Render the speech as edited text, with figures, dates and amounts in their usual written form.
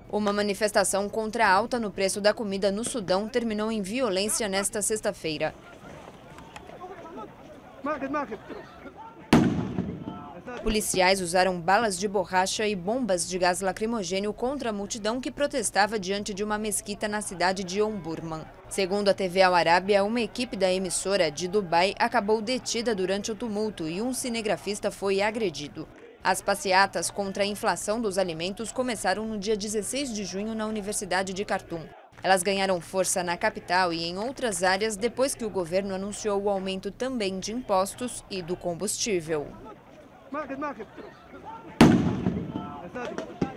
Uma manifestação contra a alta no preço da comida no Sudão terminou em violência nesta sexta-feira. Policiais usaram balas de borracha e bombas de gás lacrimogênio contra a multidão que protestava diante de uma mesquita na cidade de Omdurman. Segundo a TV Al Arábia, uma equipe da emissora de Dubai acabou detida durante o tumulto e um cinegrafista foi agredido. As passeatas contra a inflação dos alimentos começaram no dia 16 de junho na Universidade de Khartoum. Elas ganharam força na capital e em outras áreas depois que o governo anunciou o aumento também de impostos e do combustível.